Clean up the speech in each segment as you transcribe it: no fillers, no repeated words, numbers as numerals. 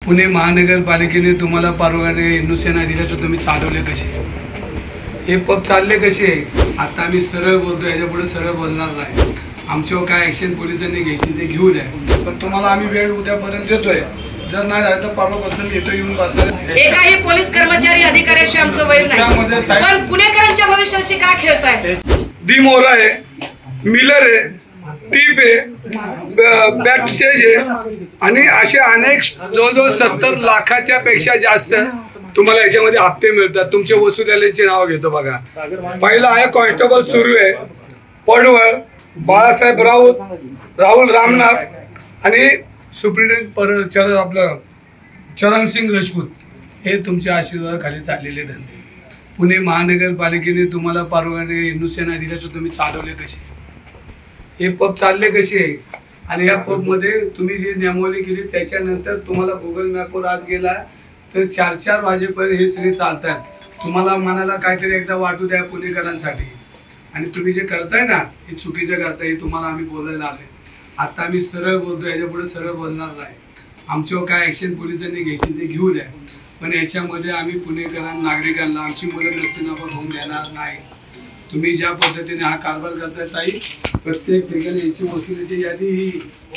पुणे महानगरपालिकेने तुम्हाला परवाने हिंदुसेना दिले तर तुम्ही चालवले कसे? हे पब चालले कसे? आता आम्ही सरळ बोलतो, याच्या पुढे सरळ बोलणार नाही. आमच्यावर काय ॲक्शन पोलिसांनी घ्यायची ते घेऊ द्या, पण तुम्हाला आम्ही वेळ उद्यापर्यंत देतोय. जर नाही झालं तर परवापासून येतो येऊन बातम्या. एकाही पोलीस कर्मचारी अधिकाऱ्याशी आमचं वैर नाही, पण पुणेकरांच्या भविष्याशी काय खेळताय? दी मोरा आहे, मिलर आहे, टीप आहे, बॅक स्टेज आहे आणि असे अनेक जवळजवळ 70 लाखाच्या पेक्षा जास्त तुम्हाला याच्यामध्ये हप्ते मिळतात. तुमचे वसुलीचे नाव घेतो बघा. पहिला आहे कॉन्स्टेबल सुर्वे, पडवळ, बाळासाहेब राहुल रामनाथ आणि सुप्रिटेंडेंट आपलं चरणसिंग राजपूत. हे तुमच्या आशीर्वादाखाली चाललेले धंदे. पुणे महानगरपालिकेने तुम्हाला परवाने हिंदुसेना दिले तर तुम्ही चालवले कसे? हे पब चालले कसे? आणि या पबमध्ये तुम्ही जी नियमावली केली त्याच्यानंतर तुम्हाला गुगल मॅपवर आज गेला तर 4-4 वाजेपर्यंत हे सगळे चालतात. तुम्हाला मनाला काहीतरी एकदा वाटू द्या पुणेकरांसाठी. आणि तुम्ही जे करताय ना हे चुकीचं करताय, हे तुम्हाला आम्ही बोलायला आले. आता आम्ही सरळ बोलतो, याच्या पुढे सरळ बोलणार नाही. आमच्यावर काय ॲक्शन पोलिसांनी घ्यायची ते घेऊ द्या, पण याच्यामध्ये आम्ही पुणेकरांना नागरिकांना आमची मुलं नसताना होऊन देणार नाही. तुम्ही ज्या पद्धतीने हा कारभार करताय ताई, प्रत्येक ठिकाणी याची वसुलीची यादी ही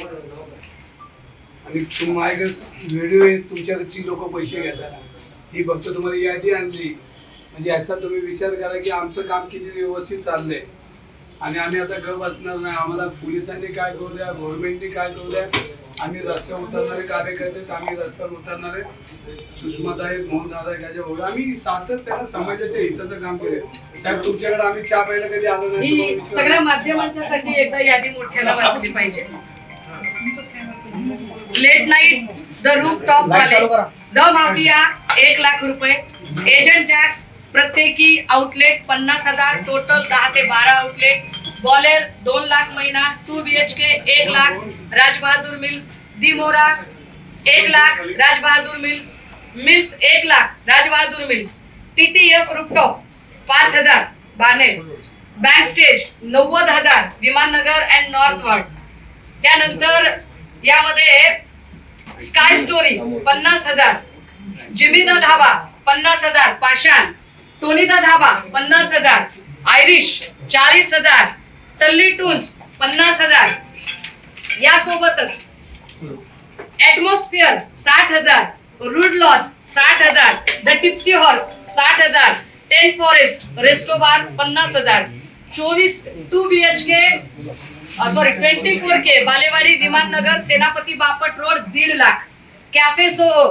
आणि माझ्याकडे व्हिडिओ आहे, तुमच्याकडची लोक पैसे घेताना ही फक्त तुम्हाला यादी आणली. म्हणजे याचा तुम्ही विचार करा की आमचं काम किती व्यवस्थित चाललंय. आणि आम्ही आता घर बसणार नाही. आम्हाला पोलिसांनी काय करू द्या, गव्हर्नमेंटनी काय करू द्या. आम्ही रस्त्यावर उतरणारे कार्यकर्ते, आम्ही रस्त्यावर उतरणारे सुषमाता आहेत, मोहनदादा गाजा भाऊ, आम्ही सातत्यानं समाजाच्या हिताचं काम केले. साहेब तुमच्याकडे आम्ही चहा प्यायला कधी आलो नाही. सगळ्या माध्यमांच्यासाठी एकदा यादी मोठ्याला वाचली पाहिजे. Late night, the roof top वाले, द माफिया 1 लाख रुपये, एजंट जॅक्स प्रत्येकी आउटलेट 50,000, टोटल 10 ते 12 आउटलेट, बॉलेर 2 लाख महिना, 2 BHK 1 लाख, राजबहादूर मिल्स, दी मोरा 1 lakh, Rajbahadur mills 1 lakh, Rajbahadur mills, TTF rooftop 5,000, Baner, bank stage 90,000, Vimannagar and north ward. त्यानंतर यामध्ये स्काय स्टोरी 50,000, जिमीदा धाबा 50,000, पाषाण, टोनीदा धाबा 50,000, आयरिश 40,000, टल्ली टून्स 50,000. यासोबतच atmosphere 60,000, rude lodge 60,000, the tipsy horse 60,000, 10 forest restobar 50,000, 2 BHK 24K Balewadi, Vimannagar, Senapati Bapat road 1.5 lakh, cafe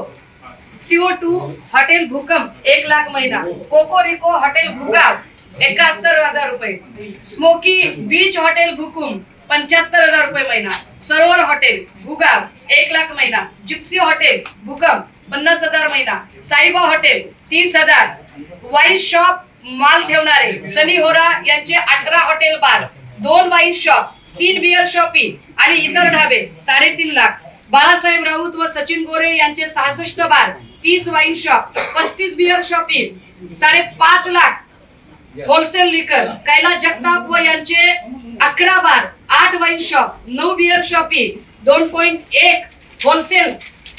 CO2 hotel भूकंप 1 लाख महिना, कोकोरिको हॉटेल भूगाव 71,000 रुपये, स्मोकी बीच हॉटेल भूकुम 75,000 रुपये महिना, सरोवर हॉटेल भूगाव 1 लाख महिना, जिप्सी हॉटेल भूकंप 50,000 महिना, साईबा हॉटेल 30,000, वाईन शॉप माल ठेवणारे सनी होरा यांचे 18 hotel bar, 2 wine shop, 3 beer shoppe आणि इतर ढाबे 3.5 लाख, बाळासाहेब राऊत व सचिन गोरे यांचे 66 bar, 30 wine shop, 35 beer shoppe 5.5 lakh, wholesale liquor Kailas Jagtap व यांचे 11 bar, 8 wine shop, 9 beer shoppe, 2.1 wholesale.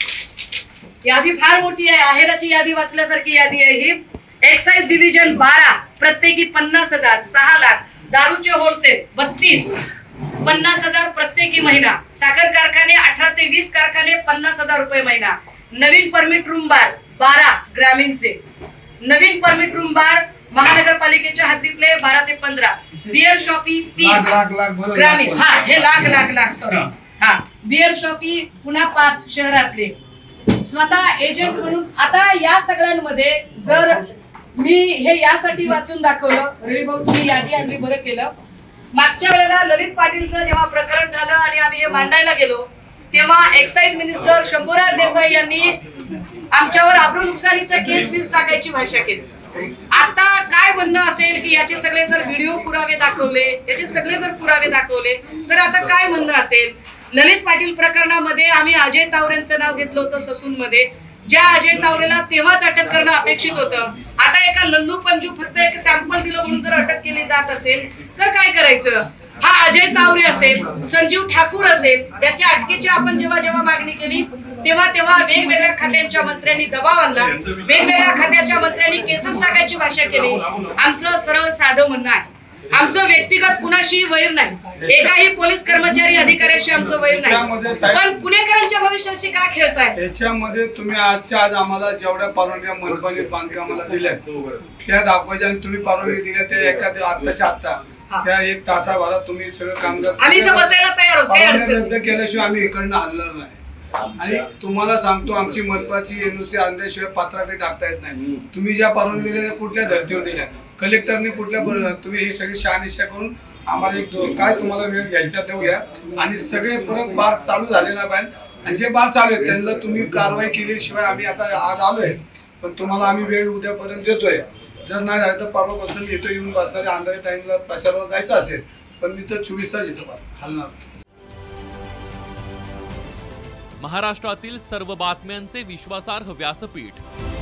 यादी फार मोठी आहे. आहेराची यादी वाचल्यासारखी यादी आहे ही. एक्साइज डिव्हिजन 12 प्रत्येकी 50,000, 6 लाख, दारूचे होलसेल 32 50,000 प्रत्येकी महिना, साखर कारखाने 18 ते 20 कारखाने 50,000 रुपये महिना, नवीन परमिट रूम बार 12 ग्रामीणचे, नवीन परमिट रूम बार महानगरपालिकेच्या हद्दीतले 12 ते 15, बिअर शॉपी 3 ग्रामीण, हा हे लाख सॉरी, हा बिअर शॉपी पुन्हा 5 शहरातले. स्वतः एजंट म्हणून आता या सगळ्यांमध्ये जर मी हे यासाठी वाचून दाखवलं, रवी भाऊ तुम्ही यादी आणली, बरं केलं. मागच्या वेळेला ललित पाटीलचं जेव्हा प्रकरण झालं आणि आम्ही हे मांडायला गेलो तेव्हा एक्साइज मिनिस्टर शंभूराज देसाई यांनी आमच्यावर आब्रू नुकसानीचा केस टाकायची भाषा केली. आता काय म्हणणं असेल की याचे सगळे जर व्हिडिओ पुरावे दाखवले, याचे सगळे जर पुरावे दाखवले तर आता काय म्हणणं असेल? ललित पाटील प्रकरणामध्ये आम्ही अजय तावरेंचं नाव घेतलं होतं ससून मध्ये, ज्या अजय तावरेला तेव्हाच अटक करणं अपेक्षित होतं. आता एका लल्लू पंजू फक्त एक सॅम्पल दिलं म्हणून जर अटक केली जात असेल तर काय करायचं? हा अजय तावरे असेल, संजीव ठाकूर असेल, याच्या अटकेची आपण जेव्हा मागणी केली तेव्हा वेगवेगळ्या खात्यांच्या मंत्र्यांनी दबाव आणला, वेगवेगळ्या खात्याच्या मंत्र्यांनी केसच टाकायची भाषा केली. आमचं सरळ साधं म्हणणं आहे, आमचं व्यक्तिगत कुणाशी वैर नाही, एकाही पोलीस कर्मचारी अधिकाऱ्याशी आमचं वैर नाही, पण पुणेकरांच्या भविष्याशी का खेळताय? याच्यामध्ये तुम्ही आजच्या आज आम्हाला जेवढ्या परवानग्या मनपाने बांधकामाला दिल्या त्या दाखवायच्या, तुम्ही परवानगी दिल्या त्या एका आत्ताच्या आत्ता त्या 1 तासाभरात तुम्ही सगळं काम करता. आम्ही तर बसायला तयार आहोत, काही परवानगी अडचण रद्द केल्याशिवाय आम्ही इकडनं हलणार नाही. आणि तुम्हाला सांगतो आमची मनपाची एनओसी आणल्याशिवाय पत्राफी टाकता येत नाही. तुम्ही ज्या परवानगी दिल्या त्या कुठल्या धर्तीवर दिल्या, कलेक्टरने कुठल्या, तुम्ही ही सगळी शहानिशा करून आम्हाला काय तुम्हाला वेळ घ्यायचा देऊ घ्या. आणि सगळे परत बार चालू झाले ना पाहिजे, आणि जे बार चालू आहेत त्यांना तुम्ही कारवाई केल्याशिवाय आम्ही आता आज आलोय, पण तुम्हाला आम्ही वेळ उद्यापर्यंत देतोय. जर नाही झालं तर परवापासून मी इथं येऊन बसणारे अंधारे टाईमला प्रचाराला जायचं असेल, पण मी तर 24 तास इथं हलणार. महाराष्ट्रातील सर्व बातम्यांचे विश्वासार्ह व्यासपीठ,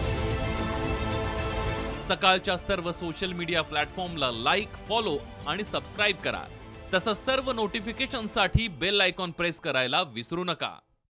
सकाळच्या सर्व सोशल मीडिया प्लॅटफॉर्मला लाईक, फॉलो आणि सबस्क्राईब करा. तसंच सर्व नोटिफिकेशनसाठी बेल आयकॉन प्रेस करायला विसरू नका.